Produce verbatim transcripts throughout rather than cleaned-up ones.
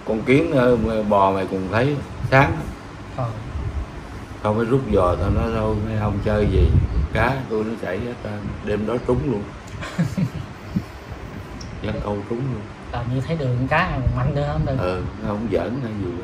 con kiến bò mày cũng thấy sáng Ờ. không phải rút giò tao nói đâu mấy ông chơi gì cá tôi nó chảy hết ta đêm đó trúng luôn. Dân câu trúng luôn. Làm như thấy đường cá mạnh nữa không được. Ừ, nó không giỡn hay gì.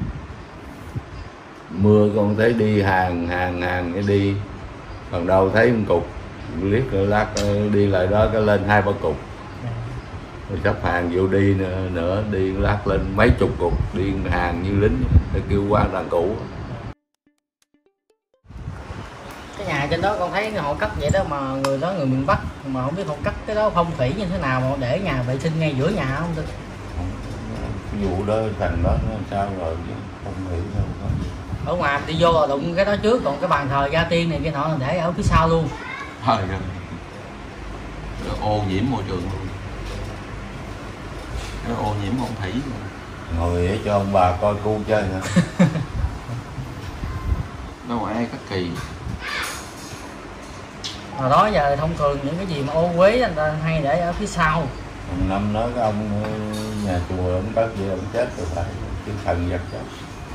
Mưa con thấy đi hàng hàng hàng cái đi còn đâu thấy một cục liếc lát đi lại đó cái lên hai ba cục. Dạ. Rồi sắp hàng vô đi nữa, nữa đi lát lên mấy chục cục đi hàng như lính để kêu quan đàn cũ. Cái nhà trên đó con thấy họ cất vậy đó mà người đó người miền Bắc mà không biết họ cất cái đó phong thủy như thế nào mà họ để nhà vệ sinh ngay giữa nhà không được. Cái vụ đó thành đó nó sao rồi chứ không hiểu đâu có gì. Ở ngoài đi vô là đụng cái đó trước còn cái bàn thờ gia tiên này kia nọ là để ở phía sau luôn. Trời ơi, ô nhiễm môi trường luôn, cái ô nhiễm phong thủy luôn. Ngồi để cho ông bà coi cu chơi hả? Đâu ai cất kỳ. Hồi đó giờ thông thường những cái gì mà ô uế người ta hay để ở phía sau. Năm nói cái ông nhà chùa ông cất gì ông chết rồi phải chứ thần vật chết.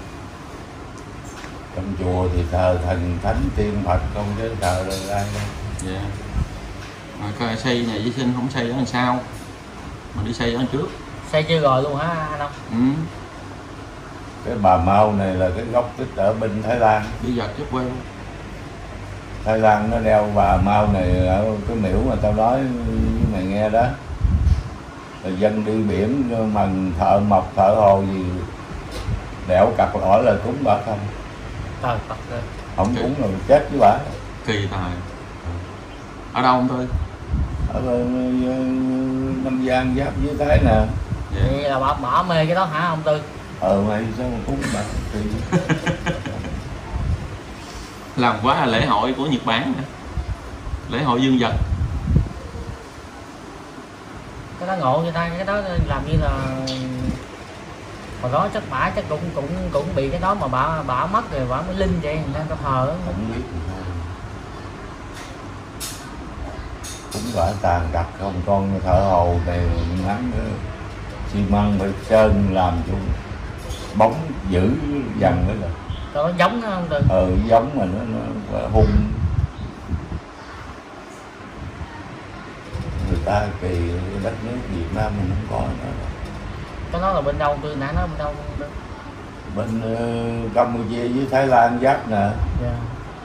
Trong chùa thì thờ thần thánh tiên Phật không chứ thờ rồi ai đâu. Dạ. Mà coi xây nhà vệ sinh không xây ở đằng sau mà đi xây ở đằng trước. Xây chưa rồi luôn hả anh không? Ừ. Cái bà Mao này là cái gốc tích ở bên Thái Lan. Đi giật chút quê. Thái Lan nó đeo bà Mao này ở cái miễu mà tao nói với mày nghe đó. Rồi dân đi biển mần thợ mộc thợ hồ gì đẽo cặp lõi là cúng bà không. Trời Phật ơi. Không cúng rồi chết với bà. Kỳ tài. Ở đâu không tôi? Ở Nam Giang giáp với Thái nè. Vậy là bà bỏ mê cái đó hả ông Tư? Ờ mày sao mà cúng bà kỳ. Làm quá là lễ hội của Nhật Bản nữa. Lễ hội dương vật. Cái đó ngộ người ta, cái đó làm như là hồi đó chắc bả chắc cũng cũng cũng bị cái đó mà bả bả mất rồi bả mới linh vậy người ta có thờ. Không biết cũng quả tàn đặt không con thợ hồ này ngắn xi măng phải sơn làm cho bóng giữ dần nữa rồi. Nó giống nó không được. Ờ giống mà nó, nó hung. Người ta kỳ đất nước Việt Nam mình không có nữa. Cái đó là bên đâu tôi nãy nói bên đâu được. Bên uh, Campuchia với Thái Lan giáp nè. Yeah.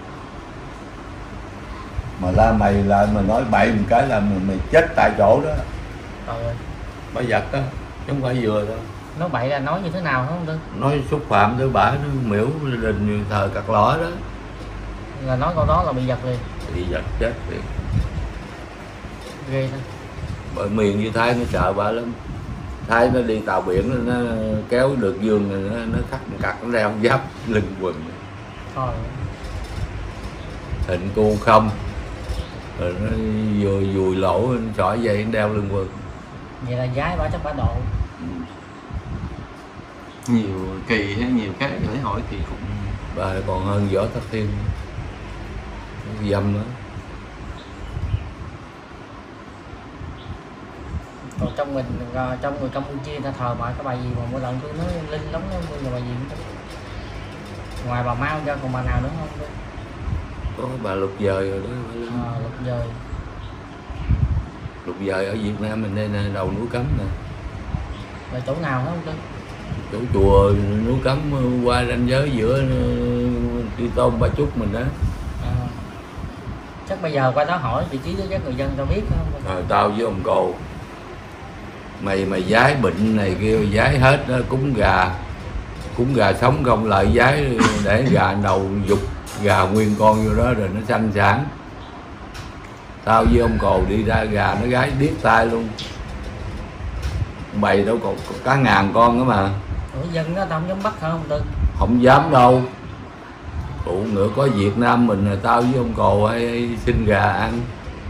Mà la mày lại mà nói bậy một cái là mày, mày chết tại chỗ đó. Trời ơi. Bà giật đó, chứ không phải vừa đâu. Nói bậy là nói như thế nào không được? Nói xúc phạm tới bả nó miễu đình thờ cặt lõi đó. Là nói câu đó là bị giật liền. Bị giật chết liền. Ghê thôi. Bởi miền như Thái nó sợ bả lắm. Thái nó đi tàu biển nó kéo được dương này nó, nó cắt cặt nó đeo giáp lưng quần. Thôi. Thịnh cu không. Rồi nó vùi vùi lỗ nó chỏi dây nó đeo lưng quần. Vậy là gái bả chắc bả độ. Nhiều kỳ hay nhiều cái lễ hội thì cũng Bà còn hơn Võ Tắc Thiên. Dâm đó. Còn trong mình trong người Campuchia ta thờ bà cái bà gì mà mỗi lần tôi nói linh lắm nó là bà gì cũng ngoài bà Mao ra còn bà nào nữa không? Có bà Lục Dời rồi đó. À, Lục Dời. Lục Dời ở Việt Nam mình đây nè, đầu núi Cấm nè. Là chỗ nào không tôi? Chỗ chùa núi Cấm qua ranh giới giữa Tri Tôn Ba Chúc mình đó. À, chắc bây giờ qua đó hỏi vị trí đó chắc người dân tao biết không? Rồi tao với ông Cồ mày mày giái bệnh này kia giái hết đó, cúng gà cúng gà sống không lại giái để gà đầu dục gà nguyên con vô đó rồi nó sanh sản. Tao với ông Cồ đi ra gà nó gái điếc tai luôn. Bầy đâu còn cả ngàn con đó mà. Ủa dân đó tao không dám bắt hả không Tư? Không dám đâu. Phụ nữa có Việt Nam mình rồi tao với ông Cồ hay, hay xin gà ăn.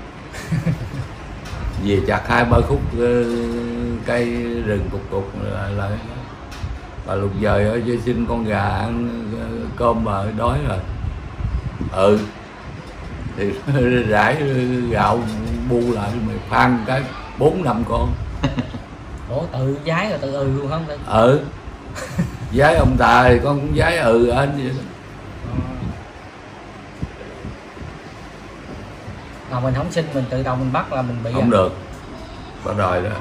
Về chặt hai ba khúc uh, cây rừng cục cục lại lại bà Lục Dời ở cho xin con gà ăn uh, cơm mà đói rồi. Ừ thì rải gạo bu lại mày phan cái bốn năm con. Ủa Ủa tự giái rồi tự ừ luôn không Tư? Ừ. Giái ông ta thì con cũng giái ừ anh vậy đó. Mà mình không xin mình tự động mình bắt là mình bị Không à? Được. Có rồi đó.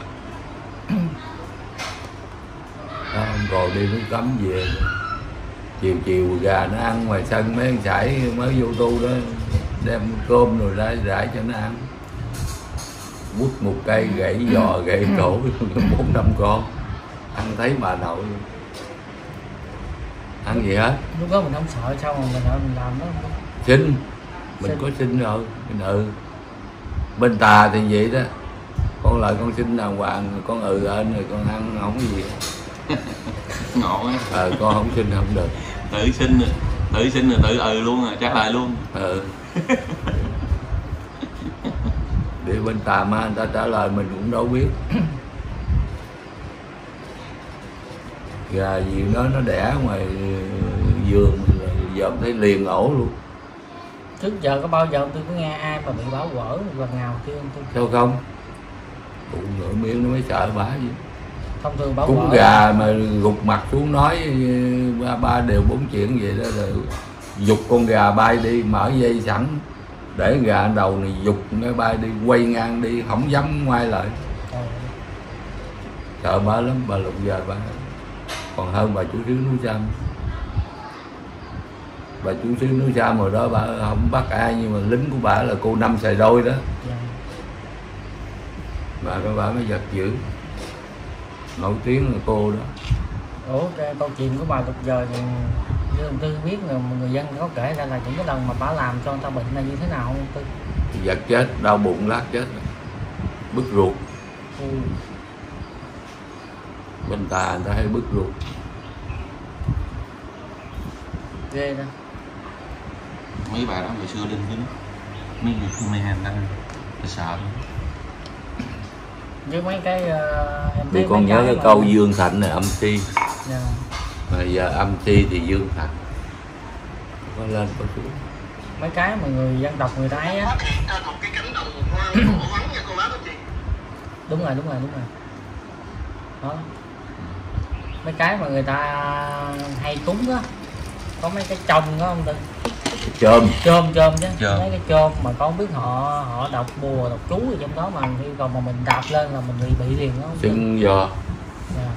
Đó, ông còn đi nước tắm về. Chiều chiều gà nó ăn ngoài sân mấy con sải mới vô tu đó, đem cơm rồi ra rải cho nó ăn. Quất một cây gãy giò gãy cổ bốn năm con. Ăn thấy bà nội ăn gì hết. Lúc đó mình không sợ sao mà mình mình làm đó. Xin mình Xin. có xin rồi mình ừ. Bên tà thì vậy đó, con lại con xin đàng hoàng, con ừ ơn rồi con ăn không có gì. Ngộ á. Ờ con không xin không được. Tự xin tự xin rồi tự ừ luôn rồi trả lời luôn. Ừ. Để bên tà ma người ta trả lời mình cũng đâu biết. Gà gì đó nó đẻ ngoài vườn giờ thấy liền ổ luôn. Trước giờ có bao giờ tôi có nghe ai mà bị báo quở một lần nào chưa tôi? Sao không? Cũng nửa miếng nó mới sợ bả gì. Thông thường báo Cúng quở gà mà gục mặt xuống nói ba ba đều bốn chuyện vậy đó, rồi giục con gà bay đi, mở dây sẵn để gà đầu này giục nó bay đi, quay ngang đi, không dám ngoái lại. ừ. Sợ bà lắm, bà lục gà bà còn hơn bà chủ sứ núi Sam. Bà chủ sứ núi Sam rồi đó, bà không bắt ai, nhưng mà lính của bà là cô Năm Xài Đôi đó. dạ. Bà các bà mới giật dữ, nổi tiếng là cô đó. Ủa cái câu chuyện của bà lúc giờ thì như tôi biết là người dân có kể ra là những cái lần mà bà làm cho người ta bệnh là như thế nào không Tư? Giật chết, đau bụng lát chết, bứt ruột. ừ. Bên tà người ta hay bứt ruột. Ghê đó. Mấy bà đó hồi xưa linh dính mấy người Khmer người ta ta sợ. Với mấy cái uh, em Vì thấy con mấy nhớ cái mà- câu Dương Thạnh này âm si. dạ. Mà giờ âm si thì Dương Thạnh. Có lên có xuống. Mấy cái mà người dân tộc người ta ấy á. Đúng rồi đúng rồi đúng rồi đó. Mấy cái mà người ta hay cúng á, có mấy cái trông đó không Tư? Chôm. Chôm chôm chứ. Chôm. Mấy cái chôm mà con không biết họ họ đọc bùa đọc chú gì trong đó, mà yêu cầu mà mình đạp lên là mình bị bị liền đó. Sưng giò. Dạ.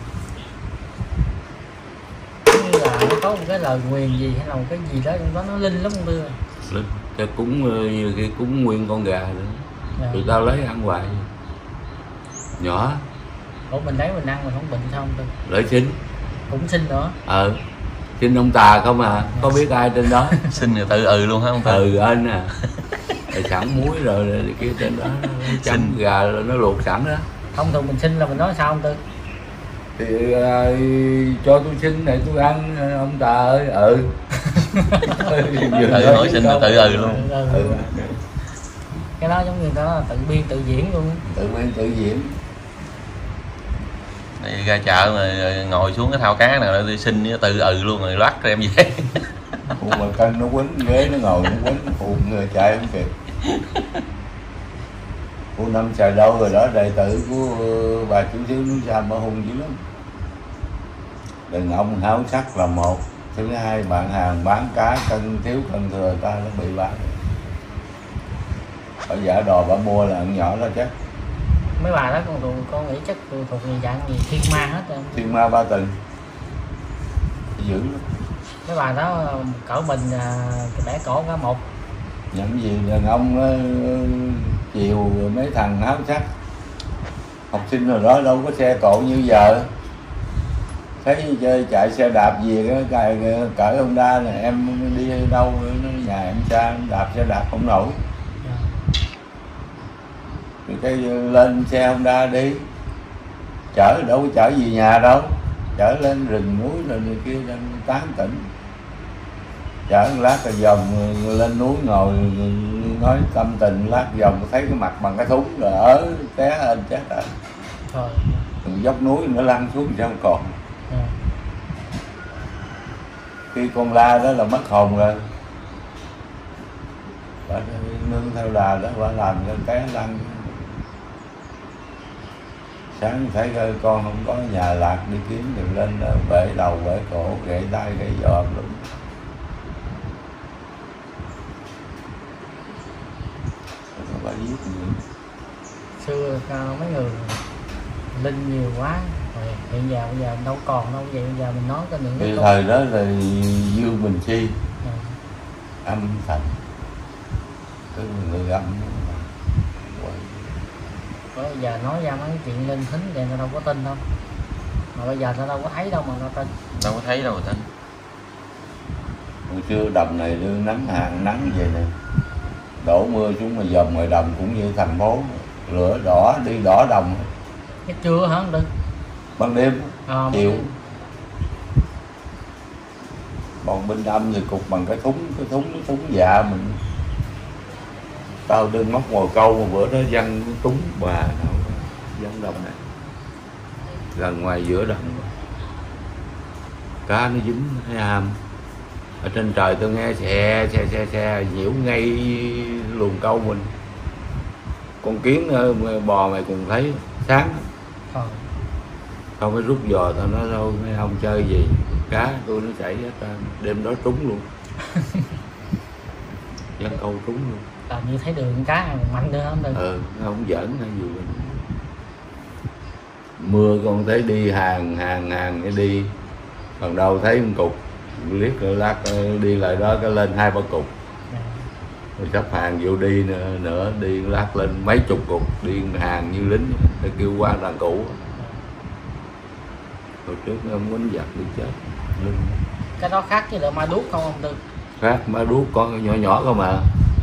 Giống như là nó có một cái lời nguyền gì hay là một cái gì đó trong đó nó linh lắm không Tư? Linh. Cho cúng như cái cúng nguyên con gà nữa. Dạ. Tụi tao lấy ăn hoài. Nhỏ. Ủa mình lấy mình ăn mình không bệnh sao không Tư? Lợi xin. Cũng xin nữa. Ờ. Xin ông tà không à. Có biết ai trên đó. Xin người tự ừ luôn hả ông Tư? Ừ anh à. Rồi sẵn muối rồi, rồi kia trên đó chấm Xin. gà rồi nó luộc sẵn đó. Thông thường mình xin là mình nói sao không Tư? Thì uh, cho tôi xin này tôi ăn ông tà ơi. Ừ. Tự hỏi xin là tự ừ luôn. Ừ, Ừ. ừ. Cái đó giống như đó là tự biên tự diễn luôn. Tự nhiên tự diễn. Đi ra chợ mà ngồi xuống cái thao cá nào đi xin tự ừ luôn rồi loát cho em về. Phụ mà cân nó quýnh ghế nó ngồi nó quýnh phụ người chạy không kịp. Phụ Năm Xài Đôi rồi đó, đệ tử của bà chủ sứ núi Sam bà hung dữ lắm. Đàn ông háo sắc là một, thứ hai bạn hàng bán cá cân thiếu cân thừa ta nó bị bán. Bà giả đò bà mua là ăn nhỏ đó chắc. Mấy bà đó con con, con nghĩ chắc thuộc người dạng gì thiên ma hết rồi. Thiên ma ba tình dữ lắm. Mấy bà đó cỡ mình cái bẻ cổ cả một. Những gì đàn ông uh, chiều mấy thằng háo sắc. Học sinh rồi đó đâu có xe cộ như giờ. Thấy chơi chạy xe đạp gì cái cài cỡ Honda này em đi đâu nó nhà em xa em đạp xe đạp không nổi. Rồi cái lên xe Honda đi, chở đâu có chở gì nhà đâu, chở lên rừng núi rồi người kia lên tán tỉnh, chở lát rồi vòng lên núi ngồi nói tâm tình, lát vòng thấy cái mặt bằng cái thúng rồi ở té lên chết rồi. Thôi. Dốc núi nó lăn xuống sao không còn. À. Khi con la đó là mất hồn rồi. Bà nương theo đà đó, bà làm cho té lăn. sáng thấy con không có nhà lạc đi kiếm đừng lên đó, bể đầu bể cổ gãy tay gãy giò luôn. Nó phải giết gì. Xưa mấy người linh nhiều quá rồi, hiện giờ bây giờ đâu còn đâu, vậy bây giờ mình nói cái những cái thời đó là Dương Bình Chi à. Âm Thành cái người âm bây giờ nói ra mấy chuyện linh thính thì người ta đâu có tin đâu, mà bây giờ ta đâu có thấy đâu mà nó tin, đâu có thấy đâu mà tin. Hồi xưa đầm này đưa nắng hàng nắng vậy nè, đổ mưa xuống mà dầm ngoài đầm cũng như thành phố, lửa đỏ đi đỏ đồng. cái trưa hả anh Tư? Ban đêm à, chiều còn bên âm thì cục bằng cái thúng cái thúng cái thúng dạ mình tao đương móc ngồi câu một bữa đó văng túng bà văng đồng này gần ngoài giữa đồng cá nó dính thấy ham ở trên trời. Tôi nghe xe xe xe xe nhiễu ngay luồng câu mình, con kiến bò mày cùng thấy sáng à. Không phải rút giò tao nói đâu mấy ông chơi gì cá tôi nó chảy hết ra đêm đó trúng luôn. Văng câu trúng luôn. Làm như thấy đường cá mạnh nữa không? Ừ, nó không giỡn hay gì mình. Mưa con thấy đi hàng hàng hàng cái đi còn đâu thấy một cục liếc rồi lát đi lại đó cái lên hai ba cục à. Rồi sắp hàng vô đi nữa, nữa đi lát lên mấy chục cục đi hàng như lính để kêu qua đàn cũ. Hồi trước ông quýnh giặc đi chết Linh. Cái đó khác với lại ma đuốc không ông Tư? Khác, ma đuốc con nhỏ nhỏ không mà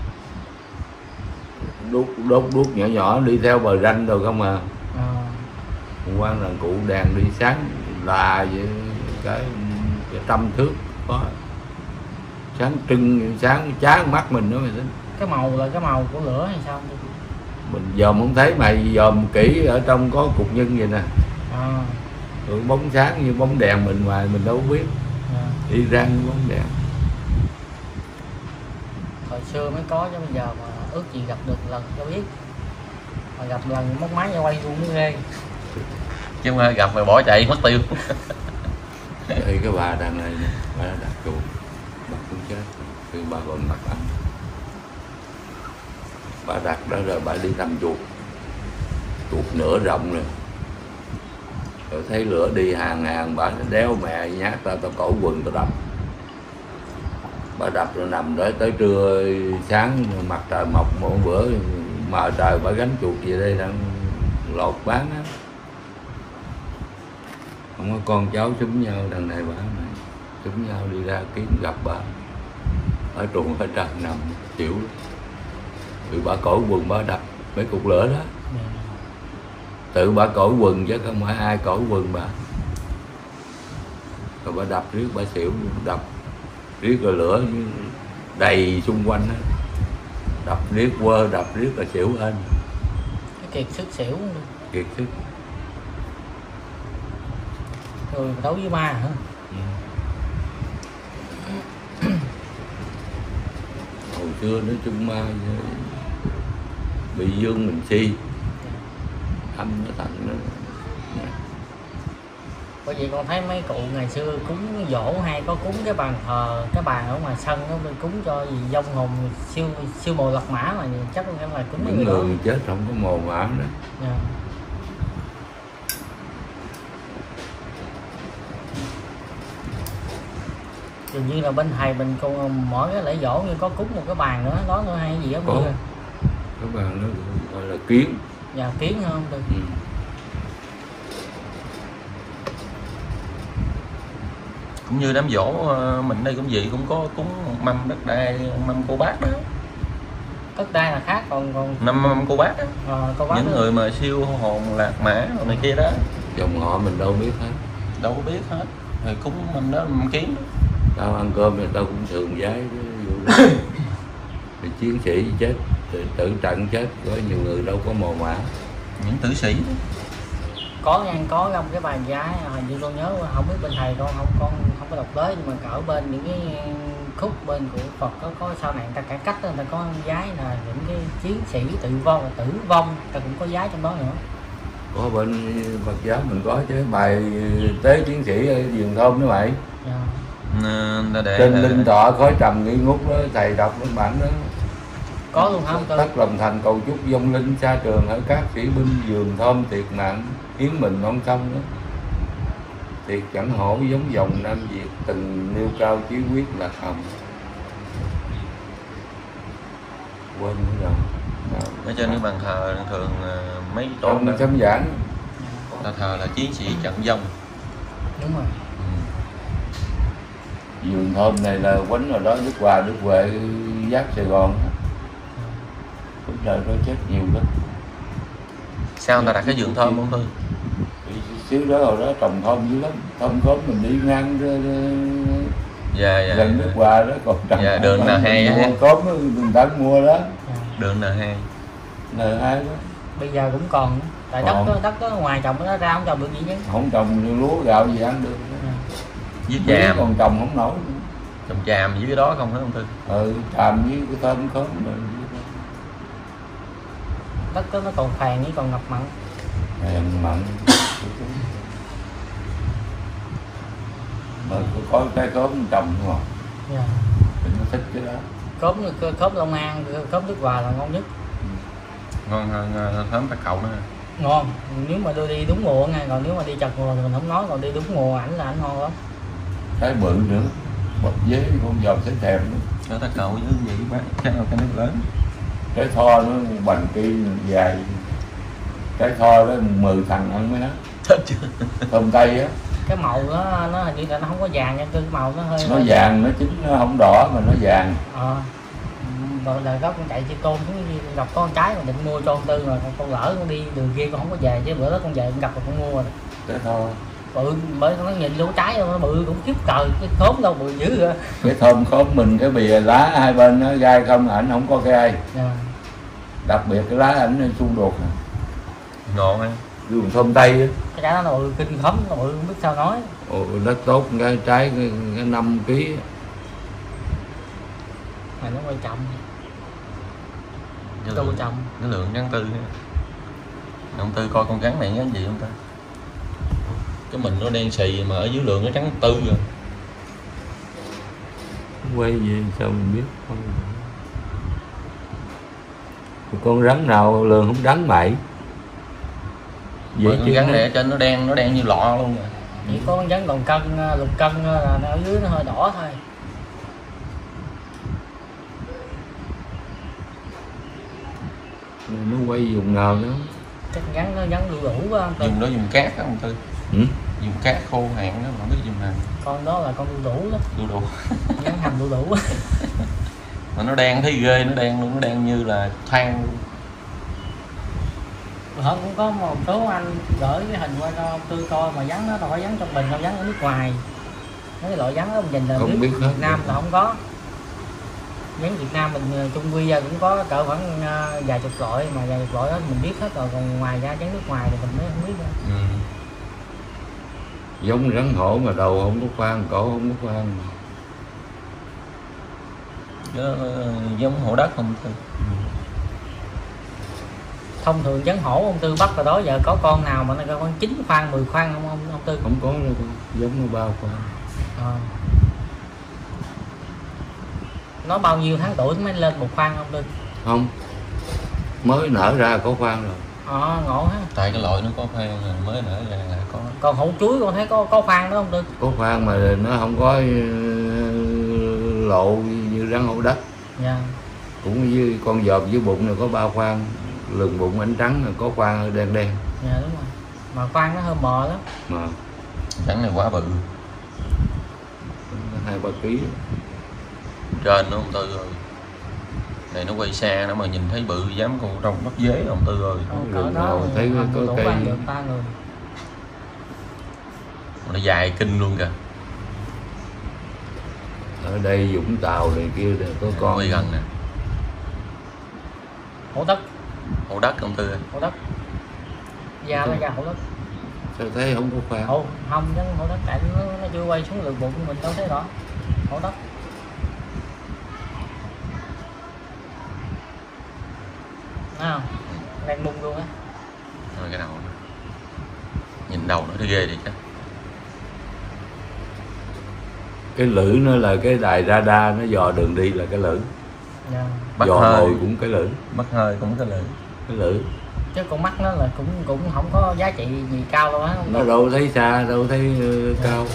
đuốc đốt đuốc nhỏ nhỏ đi theo bờ ranh rồi không mà à. Quan đàn cụ đèn đi sáng là vậy cái, cái trăm thước có sáng trưng sáng chán mắt mình nữa mày tính. Cái màu là cái màu của lửa hay sao? Mình dòm không thấy mày dòm kỹ ở trong có cục nhân vậy nè à. Rồi bóng sáng như bóng đèn mình ngoài mình đâu biết à. đi ra như bóng đèn. Hồi xưa mới có chứ bây giờ mà ước gì gặp được lần cho biết, mà gặp lần móc máy cho quay luôn mới ghê chứ không gặp mà bỏ chạy mất tiêu. Đây cái bà đằng này nè, bà đã đặt chuột bà cũng chết thì bà còn mặt anh bà đặt đó rồi bà đi thăm chuột chuột nửa rộng rồi rồi thấy lửa đi hàng hàng bà đéo mẹ nhát tao tao cổ quần tao đập bà đập rồi nằm đó tới trưa sáng mặt trời mọc một bữa mờ trời bà gánh chuột về đây đang lột bán á. Không có con cháu xúm nhau đằng này bà này xúm nhau đi ra kiếm gặp bà ở truồng ở trần nằm chịu rồi bà cởi quần bà đập mấy cục lửa đó tự bà cởi quần chứ không phải ai cởi quần bà rồi bà đập riết bà xỉu đập riết rồi lửa đầy xung quanh đó. Đập riết quơ đập riết là xỉu lên cái kiệt sức xỉu kiệt sức rồi đấu với ma hả? Ừ. Hồi xưa nói chung ma bị Dương Bình Chi âm nó thành nó. Bởi vì con thấy mấy cụ ngày xưa cúng dỗ hay có cúng cái bàn thờ cái bàn ở ngoài sân đó cúng cho gì vong hồn siêu siêu mồ lật mã mà chắc không phải cúng mấy Những người, người đó. chết không có mồ mã đó. Yeah. Dường như là bên thầy mình còn mỗi cái lễ dỗ như có cúng một cái bàn nữa đó nữa hay gì đó có cái bàn nó gọi là kiến. Dạ kiến không được. Ừ. Cũng như đám dỗ mình đây cũng vậy, cũng có cúng mâm đất đai, mâm cô bác đó. Đất đai là khác, còn còn Năm mâm cô bác đó. À, cô bác những đó. người mà siêu hồn lạc mã rồi này kia đó, Dòng họ mình đâu biết hết, đâu có biết hết. Rồi cúng mâm đó mâm kiến đó. tao ăn cơm thì tao cũng thường giái thì chiến sĩ chết tự, tự trận chết, có nhiều người đâu có mồ mã. Những tử sĩ đó. Có ăn có trong cái bài giá hình như con nhớ không biết bên thầy con không con không có đọc tới, nhưng mà cỡ bên những cái khúc bên của Phật có có sau này người ta cải cách đó, người ta có giái là những cái chiến sĩ tự vong tử vong, ta cũng có giái trong đó nữa. Có bên Phật giáo mình có chứ, bài tế tiến sĩ ở vườn thơm đó mày. Dạ. Để, để, Trên để, linh tọa khói trầm nghi ngút đó, thầy đọc lên bản đó. Có luôn hả ông Tư? Tất lòng thành cầu chúc vong linh xa trường ở các sĩ binh vườn thơm tiệt mạng hiến mình non sông đó. Tiệt chẳng hổ giống dòng Nam Việt từng nêu cao chí quyết lạc hồng. Quên rồi. ở trên cái bàn thờ thường mấy chỗ Trong sấm giảng ta thờ là chiến sĩ trận vong. Đúng rồi. vườn thơm này là quánh rồi đó, Đức Hòa Đức Huệ giáp Sài Gòn. Lúc đời đó chết nhiều lắm. Sao người ta đặt cái vườn thơm không Tư? Xíu đó hồi đó trồng thơm dữ lắm, thơm khóm mình đi ngang Dạ dạ. gần Đức Hòa đó còn trồng. Dạ đường N hai á. Khóm mình tấn mua đó. Đường N hai. N hai đó. Bây giờ cũng còn, tại đất đó, đất đó ngoài trồng nó ra không trồng được gì chứ. Không trồng lúa gạo gì ăn được. Với Lúa tràm. còn trồng không nổi. Trồng tràm dưới cái đó không hả ông Tư? Ừ, tràm với cái thơm khóm rồi. Đất đó nó còn phèn với còn ngập mặn. Phèn mặn. Mà có cái khóm trồng đúng không? Dạ. Thì nó thích cái đó. Khóm khóm Long An, khóm Đức Hòa là ngon nhất. Ngon hơn thơm Bạc Cậu nữa. Ngon, nếu mà đưa đi đúng mùa nha, còn nếu mà đi chật mùa thì mình không nói, còn đi đúng mùa ảnh là ảnh ngon lắm. Cái bự nữa, bật giấy con dòm sẽ thèm nữa. Đó Bạc Cậu với vậy bác, cái nào cái nước lớn. Cái tho nó bành kim dài, cái tho đó mười thằng ăn mới đó. Thích chưa? Thơm tây á. Cái màu nó nó hình như là nó không có vàng nha, cái màu nó hơi Nó hơi vàng, nó chín nó không đỏ mà nó vàng. ờ rồi là đó con chạy trên tôn xuống gặp con trái mà định mua cho con Tư mà con, con lỡ con đi đường kia con không có về, chứ bữa đó con về con gặp rồi con mua rồi. Cái tho. Bự, bởi nó nhìn lỗ trái nó bự cũng khiếp trời, cái khóm đâu bự dữ vậy. Cái thơm khóm mình cái bìa lá hai bên nó gai không, ảnh không có gai. Dạ. Đặc biệt cái lá ảnh xung đột nè. Ngon ha. Vườn thơm tây á. Cái trái nó bự kinh khóm, nó bự không biết sao nói. Ồ, đất tốt, cái trái cái, cái năm ký. Mà nó quan trọng. Cái Đâu lượng, trọng. cái lượng ngắn Tư ha. Ông Tư coi con rắn này ngắn gì không ta? Cái mình nó đen xì mà ở dưới lượng nó trắng tư rồi. Quay gì sao mình biết không? Con rắn nào lường không rắn mày? Vậy con rắn này ở trên nó đen, nó đen như lọ luôn rồi. Chỉ có con rắn lục cân, lục cân là ở dưới nó hơi đỏ thôi. Nó quay vùng nào đó. Chắc rắn nó rắn đu đủ quá. Dùng đó dùng cát á ông Tư. Ừ? Dùng cát khô hạn đó mà không biết dùng nào. Con đó là con đu đủ đó. Đu đủ. Rắn hầm đu đủ. Mà nó đen thấy ghê, nó đen luôn, nó đen như là than luôn. Hôm cũng có một số anh gửi cái hình qua cho ông Tư coi mà rắn nó đâu phải rắn trong bình đâu, rắn ở nước ngoài. Mấy cái loại rắn đó mình nhìn là Không biết biết hết. Việt Nam là không có. Rắn Việt Nam mình chung quy ra cũng có cỡ khoảng vài chục loại, mà vài chục loại đó mình biết hết rồi, còn ngoài ra rắn nước ngoài thì mình mới không biết nữa. Ừ. Giống rắn hổ mà đầu không có khoan, cổ không có khoan. Nó giống hổ đất không Tư? Thông thường rắn hổ ông Tư bắt rồi đó, giờ có con nào mà nó con chín khoan, mười khoan không ông, ông Tư? Không có đâu, giống nó bao khoan. À. Nó bao nhiêu tháng tuổi mới lên một khoan ông Tư? Không, mới nở ra có khoan rồi. Ờ, ngộ ha. Tại cái loại nó có khoan rồi mới nở ra là có. Còn hũ chuối con thấy có có khoan đó không Tư? Có khoan mà nó không có lộ như rắn hổ đất. Dạ. Cũng như con dòm dưới bụng này có ba khoan, lưng bụng ánh trắng là có khoan đen đen. Dạ đúng rồi. Mà khoan nó hơi mờ lắm. Mà Rắn này quá bự. hai ba ký. Trên nó ông Tư ơi. Này nó quay xa nó mà nhìn thấy bự dám con trong bắt dế ông Tư ơi. Rừng nào thấy có có cây. được ba người. Nó dài kinh luôn kìa. Ở đây Vũng Tàu này kia đều có con. Quay gần nè. Hổ đất. Hổ đất ông Tư ơi. Hổ đất. Da nó da hổ đất. Sao thấy không có khoan? Ồ, không chứ hổ đất tại nó, nó chưa quay xuống lượng bụng của mình đâu thấy rõ. Hổ đất. Thấy không? Đang bung luôn á. Rồi cái đầu. đầu nó thấy ghê vậy chứ. Cái lưỡi nó là cái đài radar, nó dò đường đi là cái lưỡi. Dạ. Bắt Dò hơi mồi cũng cái lưỡi. Bắt hơi cũng cái lưỡi. Cái lưỡi. Chứ con mắt nó là cũng cũng không có giá trị gì cao đâu á. Nó đâu thấy xa, đâu thấy uh, cao.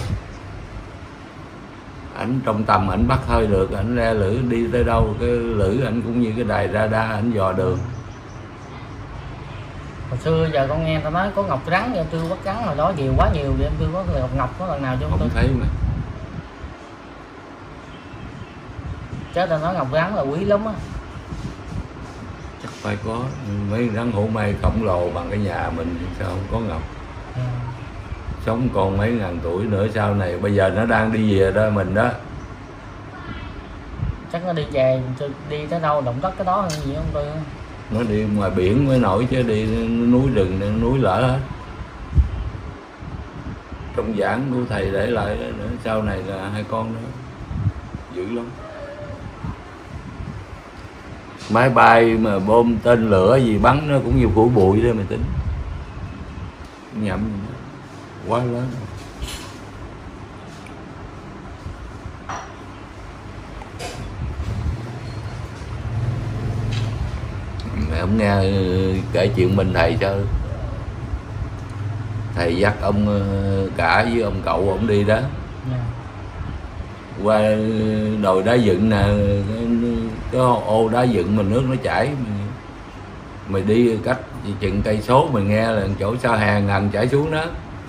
Ảnh trong tầm ảnh bắt hơi được, ảnh ra lưỡi đi tới đâu cái lưỡi ảnh cũng như cái đài radar, ảnh dò đường. Hồi xưa giờ con nghe tao nói có ngọc rắn, em tư bắt rắn hồi đó nhiều quá nhiều, em tư có ngọc ngọc có lần nào chứ không tôi thấy mà. chứ tao nói ngọc rắn là quý lắm á. Chắc phải có mấy rắn hổ mây khổng lồ bằng cái nhà mình sao không có ngọc. Ừ. Sống còn mấy ngàn tuổi nữa sau này, bây giờ nó đang đi về đó mình đó. Chắc nó đi về đi tới đâu động đất cái đó hay gì không tôi. Nó đi ngoài biển mới nổi chứ đi núi rừng núi lở hết. Trong giảng của thầy để lại nữa, sau này là hai con nữa dữ lắm. Máy bay mà bom tên lửa gì bắn nó cũng như củi bụi đó mày tính. Nhậm quá lớn. Mày không nghe kể chuyện bên thầy sao? Thầy dắt ông cả với ông cậu ông đi đó. Yeah. Qua đồi đá dựng nè, cái ô đá dựng mà nước nó chảy, mày, mày đi cách chừng cây số mày nghe là chỗ sao hàng ngần chảy xuống đó.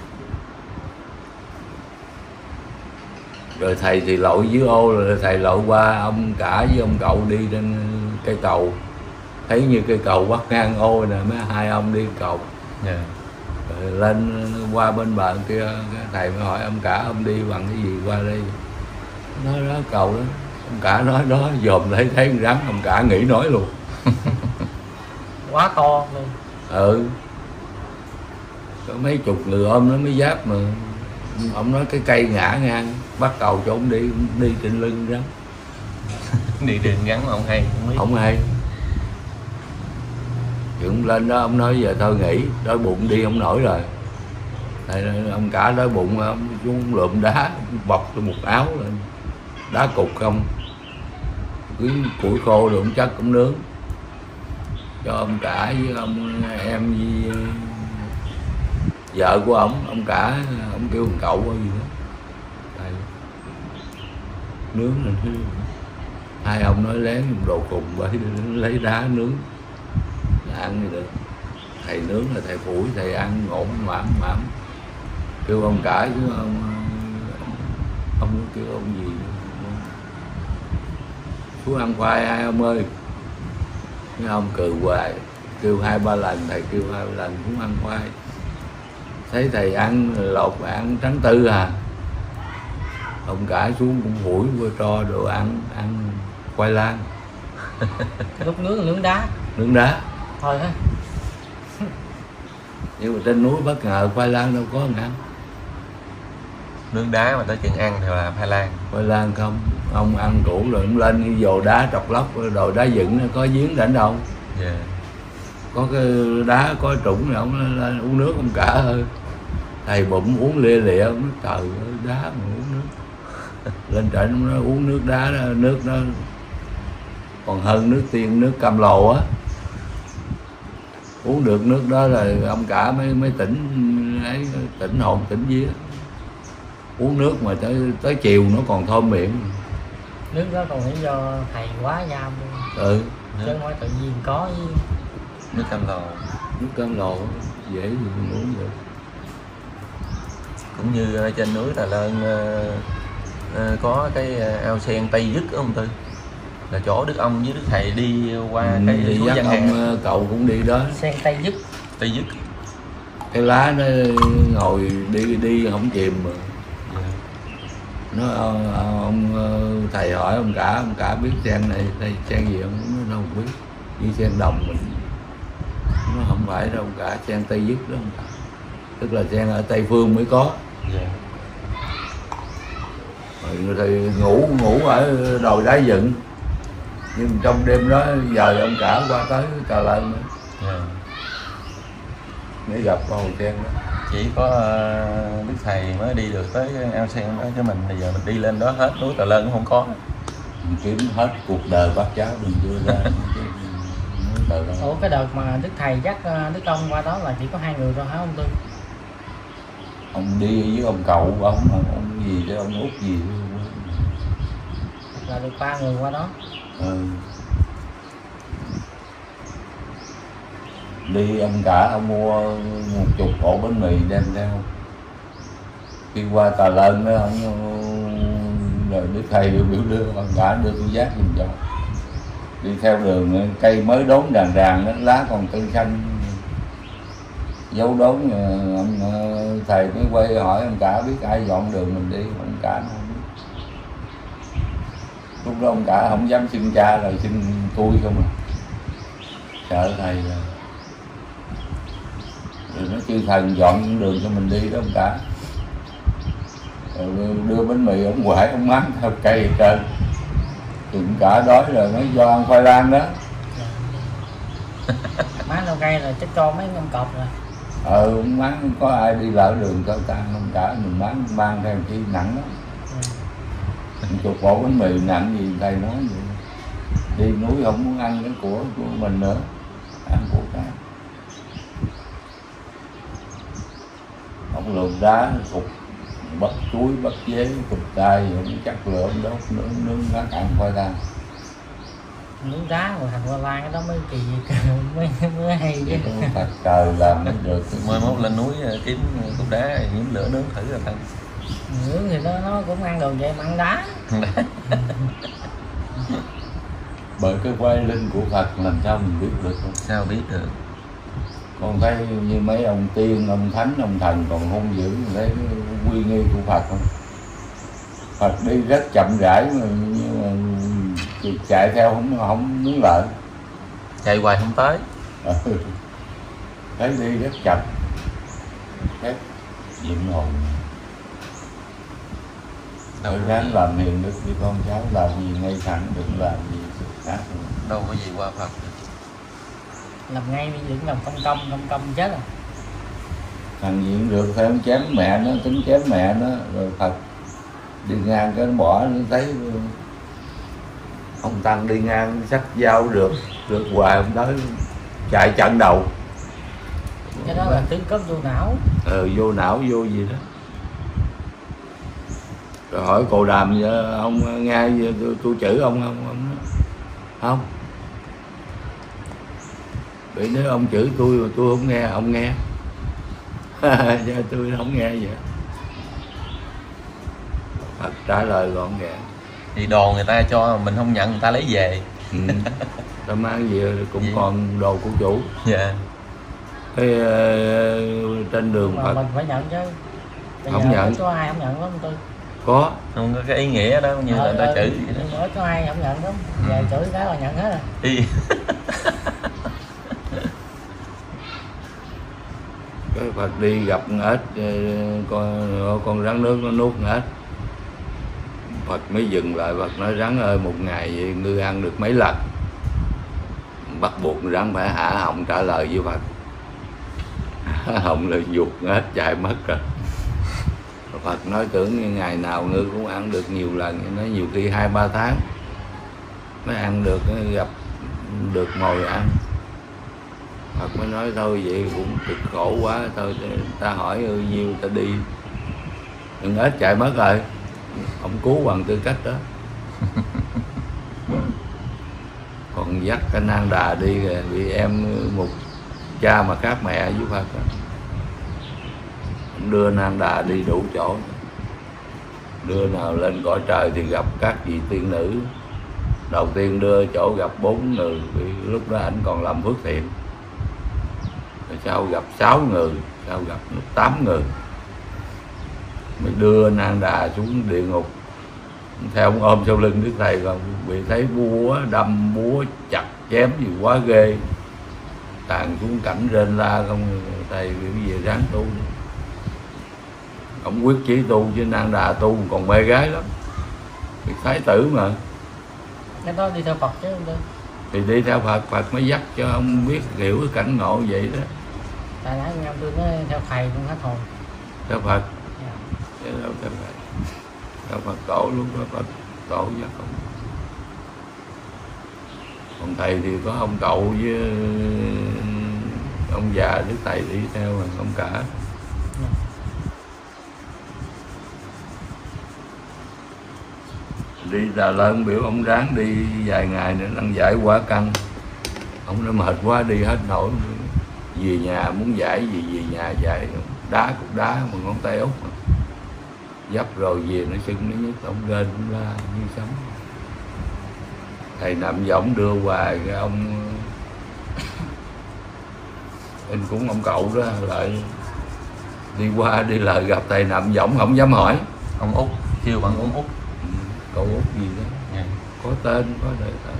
Rồi thầy thì lội dưới ô, rồi thầy lội qua, ông cả với ông cậu đi trên cây cầu, thấy như cây cầu bắt ngang ô nè, mấy hai ông đi cầu. Yeah. Rồi lên qua bên bờ kia, thầy mới hỏi ông cả ông đi bằng cái gì qua đây. Nói đó cầu đó, ông cả nói đó, dòm thấy thấy con rắn, ông cả nghĩ nói luôn. Quá to luôn. Ừ, có mấy chục người ôm nó mới giáp mà. Ông nói cái cây ngã ngang, bắt cầu cho ông đi, ông đi trên lưng rắn. Đi đường ngắn mà ông hay không biết. Không hay. Chuyện lên đó ông nói giờ thôi nghỉ, đói bụng đi không nổi rồi. Tại ông cả đói bụng ông xuống lượm đá, bọc cho một áo lên, đá cục không, cứ củi khô rồi ông chắc cũng nướng cho ông cả với ông em với vợ của ông. Ông cả ông kêu ông cậu hay gì đó. Đây. Nướng lên thứ hai ông nói lén đồ cùng bởi lấy đá nướng là ăn thì được. Thầy nướng là thầy phủi, thầy ăn ngộn mảm mảm. Kêu ông cả chứ ông ông kêu ông gì xuống ăn khoai ai ông ơi. Cái ông cười hoài, kêu hai ba lần, thầy kêu hai ba lần cũng ăn khoai. Thấy thầy ăn lột ăn trắng tư à, ông cả xuống cũng phủi qua cho đồ ăn, ăn khoai lang. Lúc nướng nướng đá. Nướng đá. Thôi ha. Nhưng mà trên núi bất ngờ khoai lang đâu có ăn. Nướng đá mà tới chừng ăn thì là khoai lang. Khoai lang không, ông ăn củ rồi ông lên cái vồ đá trọc lóc, rồi đá dựng nó có giếng rảnh đâu. Yeah. Có cái đá có trũng này ông lên uống nước ông cả ơi. Thầy bụng uống lia lịa, ông nói trời ơi đá mà uống nước. Lên trển ông nói uống nước đá đó, nước nó còn hơn nước tiên, nước cam lồ á. Uống được nước đó là ông cả mới mới tỉnh ấy, tỉnh hồn tỉnh vía. Uống nước mà tới tới chiều nó còn thơm miệng. Nước đó còn phải do thầy quá giam luôn. Ừ. Chứ không phải tự nhiên có với... Nước cam lồ. Nước cam lồ dễ gì mình uống được. Cũng như ở trên núi Tà Lên uh, uh, có cái ao sen Tây Dứt đó ông Tư, là chỗ Đức ông với Đức thầy đi qua ừ, cái đi suối dắt Giang ông Hà. cậu cũng đi đó. Sen Tây Dứt. Tây Dứt. Cái lá nó ngồi đi đi không chìm mà. Yeah. Nó ông thầy hỏi ông cả, ông cả biết sen này đây sen gì không? Nó đâu không biết. Như sen đồng mình. Nó không phải đâu cả, sen Tây Dứt đó không cả. Tức là sen ở Tây Phương mới có. Yeah. Rồi thì ngủ ngủ ở đồi đá dựng, nhưng trong đêm đó giờ ông cả qua tới Tà Lên nữa. Yeah. Mới gặp con sen đó. chỉ có uh, Đức Thầy mới đi được tới ao sen đó, chứ mình bây giờ mình đi lên đó hết núi Tà Lơn cũng không có. Mình kiếm hết cuộc đời bác cháu mình chưa ra. Ủa cái đợt mà Đức Thầy dắt Đức Ông qua đó là chỉ có hai người thôi hả ông Tư? Ông đi với ông cậu của ông, ông gì chứ ông út gì là được ba người qua đó. Ừ. Đi ông cả ông mua một chục ổ bánh mì đem theo. Khi qua Tà Lơn đó ông rồi Đức Thầy được biểu đưa ông cả đưa tôi giác giùm cho. Đi theo đường cây mới đốn ràng ràng đó, lá còn tươi xanh, dấu đốn. Ông thầy mới quay hỏi ông cả biết ai dọn đường mình đi, ông cả nó không biết. Lúc đó ông cả không dám xin cha rồi xin tôi không à, sợ thầy rồi. Rồi nó chư thần dọn đường cho mình đi đó ông cả. Rồi đưa bánh mì ông quải ông mắng theo cây trên. Đừng cả đói rồi mới do ăn khoai lang đó. Má đâu cây rồi chắc cho mấy ông cọp rồi. Ờ ông mắng có ai đi lỡ đường cao tan không cả, mình mắng mang theo chi nặng lắm. Ừ. Chục bộ bánh mì nặng gì thầy nói vậy. Đi núi không muốn ăn cái của của mình nữa, ăn của khác. Ông lượm đá cục bắt chuối bắt dế cục tay ông chắc lửa ông đốt nướng nướng gác ăn khoai lang. Nướng đá rồi thành khoai lang cái đó mới kỳ mới mới hay chứ. Thật trời làm mới được. Mai mốt lên núi kiếm cục đá nhiễm lửa nướng thử rồi thân. Nướng thì nó nó cũng ăn đồ vậy mà ăn đá. Bởi cái quay linh của Phật làm sao mình biết được không? Sao biết được? Con thấy như mấy ông tiên, ông thánh, ông thần còn hung dữ, thấy quy nghi của Phật không? Phật đi rất chậm rãi mà, nhưng mà chạy theo không không muốn lợi. Chạy hoài không tới. Ừ. Thấy đi rất chậm. Hết diệm hồn. Đâu ráng làm hiền đức với con cháu, làm gì ngay thẳng, đừng làm gì khác. Đâu có gì qua Phật. Làm ngay bây giờ làm công công công công chết rồi. Thằng diện được phải không chém mẹ nó, tính chém mẹ nó, rồi Phật đi ngang cái nó bỏ, nó thấy ông Tăng đi ngang xách dao được được hoài ông tới chạy chặn đầu. Cái đó là tướng cướp vô não. Ừ, vô não vô gì đó. Rồi hỏi Cồ Đàm vậy, ông nghe tôi, tôi chửi ông không? Ông nói, không. Bị nếu ông chửi tôi mà tôi không nghe, ông nghe. Tôi không nghe vậy. Phật trả lời gọn gàng. Thì đồ người ta cho mình không nhận, người ta lấy về. Ừ. Ta mang về cũng Vậy? còn đồ của chủ. Dạ. Cái uh, trên đường mà Phật mình phải nhận chứ. Bây không nhận. Có ai không nhận lắm tôi. Có. Không có cái ý nghĩa đó như ờ, là người ta chửi vậy đó. Nhưng mà có ai không nhận lắm. Giờ ừ. chửi cái là nhận hết rồi. Ý. Cái Phật đi gặp ếch, con con rắn nước nó nuốt ếch. Phật mới dừng lại, Phật nói rắn ơi, một ngày vậy ngươi ăn được mấy lần? Bắt buộc rắn phải hả họng trả lời với Phật. Hả họng là ruột ếch chạy mất rồi. Phật nói tưởng như ngày nào ngươi cũng ăn được nhiều lần, nói nhiều khi hai ba tháng mới ăn được, gặp được ngồi ăn. Phật mới nói thôi vậy cũng cực khổ quá, thôi ta hỏi ơi nhiêu ta đi, đừng ếch chạy mất rồi, ông cứu bằng tư cách đó. Còn dắt cái Nan Đà đi kìa, vì em một cha mà khác mẹ với Phật đó. Ông đưa Nan Đà đi đủ chỗ, đưa nào lên cõi trời thì gặp các vị tiên nữ. Đầu tiên đưa chỗ gặp bốn người, vì lúc đó ảnh còn làm phước thiện. Rồi sau gặp sáu người, sau gặp tám người, mới đưa Nan Đà xuống địa ngục. Theo ông ôm sau lưng Đức Thầy, còn bị thấy búa đâm búa chặt chém gì quá ghê, tàn xuống cảnh rên la không. Thầy về ráng tu, ông quyết chí tu chứ Nan Đà tu còn mê gái lắm, thì thái tử mà. Cái đó đi theo Phật chứ không? Thì đi theo Phật, Phật mới dắt cho ông biết hiểu cái cảnh ngộ vậy đó. tại nãy em tôi nói theo thầy con hết hồn. Theo Phật. Dạ. Chứ đâu theo thầy. Theo Phật tổ luôn đó, Phật tổ giác không. Còn thầy thì có ông cậu với ông già đức thầy đi theo ông cả. Dạ. Đi Đà Lơn biểu ông ráng đi vài ngày nữa đang giải quá căng. Ông đã mệt quá đi hết nổi. Về nhà muốn giải gì về nhà giải đá cục đá mà ngón tay út mà. Dấp rồi về nó sưng nó nhức ông lên cũng ra như sống. Thầy nằm võng đưa hoài cái ông anh cũng ông cậu đó lại đi qua đi lại gặp thầy nằm võng không dám hỏi. Ông Út kêu bằng ông Út. Ừ, cậu Út gì đó. Dạ. Có tên có đời tên.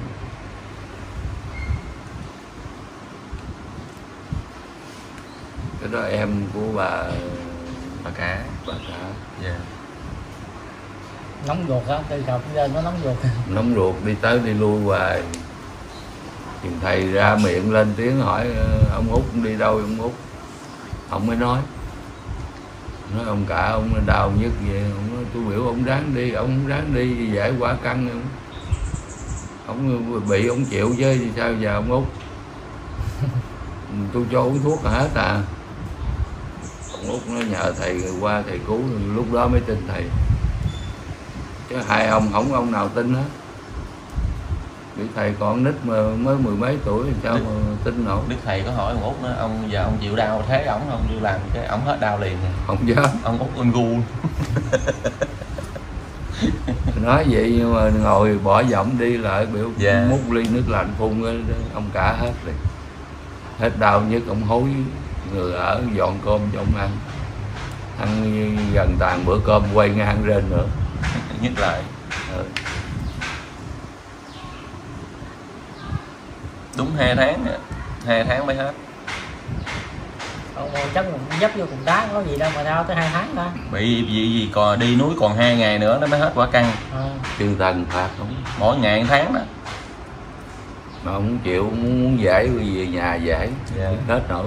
Cái đó em của bà Bà cả. bà cả. Dạ. Nóng ruột á, từ đầu lên nó nóng ruột. Nóng ruột đi tới đi lui hoài. Thì thầy ra miệng lên tiếng hỏi ông Út đi đâu ông Út. Ông mới nói. Nói ông cả ông đau nhức vậy. Ông nói tôi biểu ông ráng đi, ông ráng đi giải quả căng. Ông bị ông chịu chứ thì sao giờ ông Út. Tôi cho uống thuốc là hết à. Ông Út nó nhờ thầy qua thầy cứu, lúc đó mới tin thầy. Chứ hai ông không ông nào tin hết. Vì thầy còn nít mà mới mười mấy tuổi thì sao Đức, mà tin nổi. Đức thầy có hỏi ông Út đó, ông giờ ông chịu đau thế ổng không đi làm cái ổng hết đau liền. Không dám. Ông Út ưng gu. Nói vậy nhưng mà ngồi bỏ giọng đi lại biểu Dạ. múc ly nước lạnh phun đó, ông cả hết rồi. Hết đau nhất ông hối người ở dọn cơm cho ông ăn. Ăn gần tàn bữa cơm quay ngang lên nữa. Nhức lại. Ừ. Đúng hai tháng nè, hai tháng mới hết. Ông ngồi chắc một dấp vô cục đá có gì đâu mà đau tới hai tháng ta. Bị gì gì còn đi núi còn hai ngày nữa nó mới hết quả căng. À. Chư thần phạt không. Mỗi ngày một tháng đó. Mà ông không chịu muốn, muốn giải về nhà giải. Dạ. Hết nổi.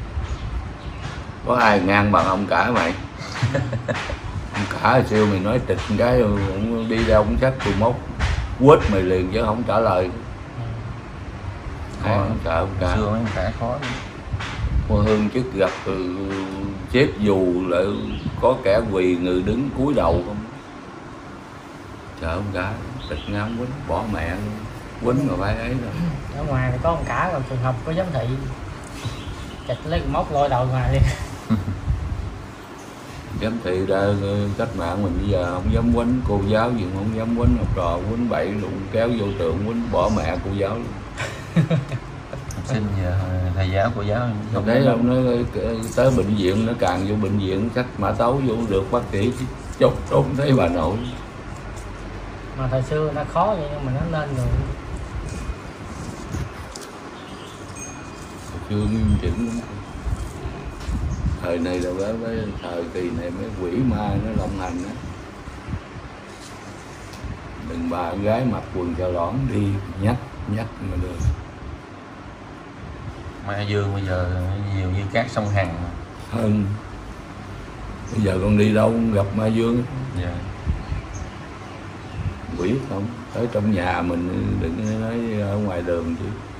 Có ai ngang bằng ông cả mày. Ông cả hồi xưa mày nói trịch cái ông đi đâu cũng chắc tôi móc quýt mày liền chứ không trả lời. Ai không sợ ông cả. Xưa mấy ông cả khó. Cô Hương trước gặp xếp dù lại có kẻ quỳ người đứng cúi đầu không. Sợ ông cả trịch ngang quýnh bỏ mẹ luôn. Quýnh mà phải ấy rồi. Ở ngoài thì có ông cả còn trường hợp có giám thị. Chặt lấy cái móc lôi đầu ngoài liền. Giám thị ra cách mạng mình bây giờ không dám quýnh cô giáo gì không dám quýnh học trò quýnh bậy luôn kéo vô trường quýnh bỏ mẹ cô giáo luôn. Học sinh giờ thầy giáo cô giáo Không thấy ông nói tới bệnh viện nó càng vô bệnh viện sách mã tấu vô được bác sĩ chốt trốn thấy bà nội. Mà thời xưa nó khó vậy nhưng mà nó lên rồi. Chưa nghiêm chỉnh lắm. Thời này là với, với thời kỳ này mấy quỷ ma nó lộng hành á. Đừng bà con gái mặc quần cho lõn đi nhắc nhắc mà được. Ma Dương bây giờ nhiều như cát sông Hằng. Hơn bây giờ con đi đâu cũng gặp ma dương. Dạ. Quỷ không tới trong nhà mình đừng nói ở ngoài đường chứ.